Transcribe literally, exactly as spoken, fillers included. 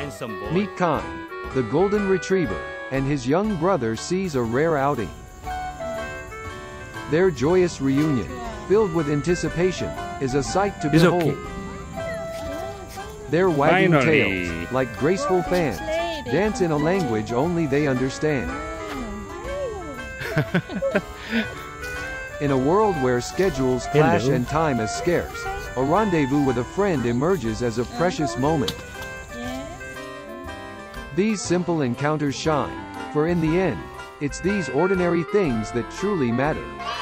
handsome boy. Meet Khan, the golden retriever, and his young brother sees a rare outing. Their joyous reunion, filled with anticipation, is a sight to It's behold. okay. Their wagging Finally. tails, like graceful fans, dance in a language only they understand. In a world where schedules clash Hello. and time is scarce, a rendezvous with a friend emerges as a precious moment. These simple encounters shine, for in the end, it's these ordinary things that truly matter.